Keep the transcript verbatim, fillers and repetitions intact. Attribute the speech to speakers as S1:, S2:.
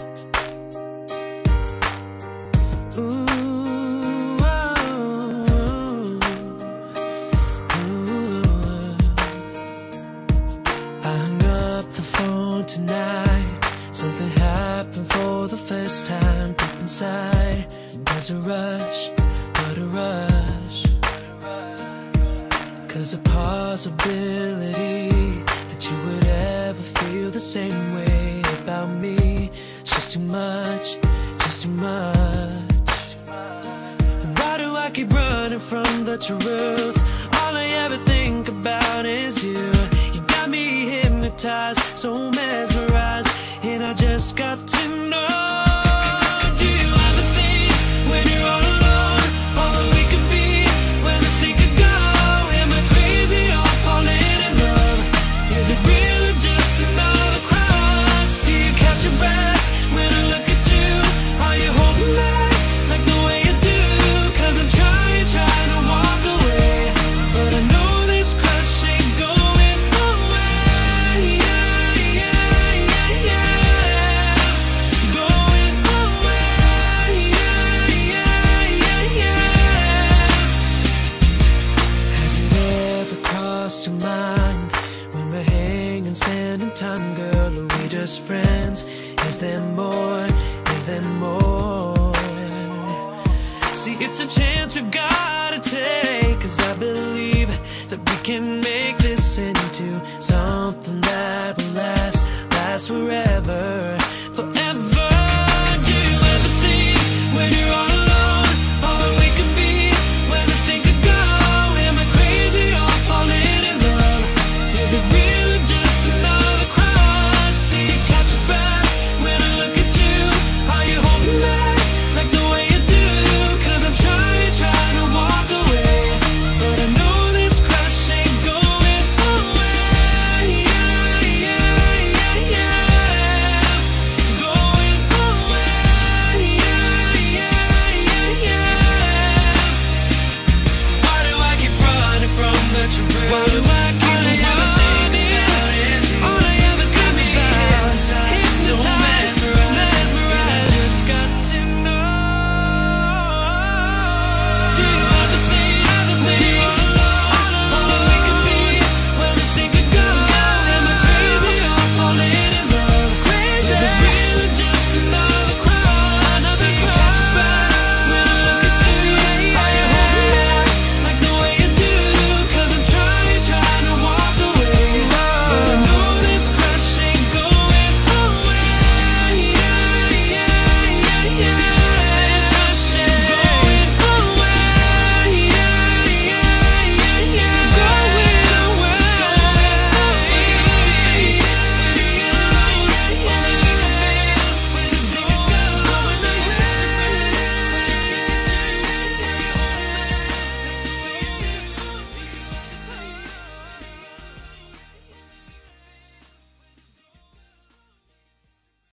S1: Ooh, ooh. I hung up the phone tonight. Something happened for the first time deep inside. There's a rush, but a rush. Cause a possibility that you would ever feel the same way about me, it's just too much, just too much. Why do I keep running from the truth? All I ever think about is you. You got me hypnotized, so mesmerized, and I just got to know. Do you ever think when you're all alone, all that we could be, when this thing could go? Am I crazy or falling in love? Is it real or just another crush? Do you catch your breath when I look at you? Are you holding back like the way you do? Cause I'm trying, trying to walk away, but I know this crush ain't going away. Yeah, yeah, yeah, yeah. Going away. Yeah, yeah, yeah, yeah. Has it ever crossed your mind when we're hanging, spending time, girl? Are we just friends? Is there more? Is there more? See, it's a chance we've gotta take, cause I believe that we can make this into something that will last, last forever.